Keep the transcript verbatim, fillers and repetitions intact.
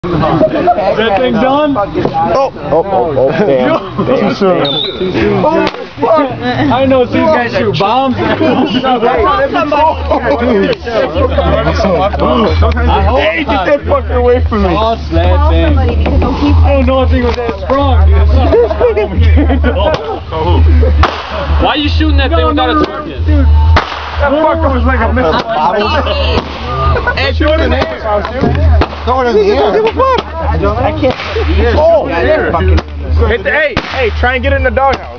Is that thing done? Oh, oh, oh, oh, damn. Damn, Too soon. damn. Too soon. Oh, fuck. I know these guys shoot bombs. Hey, get that fucker away from me. Toss that thing. I don't know if he was that strong, dude. Why are you shooting that thing without a target? Dude, that fucker was like a missile. Hey, shoot it in the air. Throw it in the air. Give a fuck. I can't. Oh, yeah, Hit the, hey, hey, try and get it in the doghouse.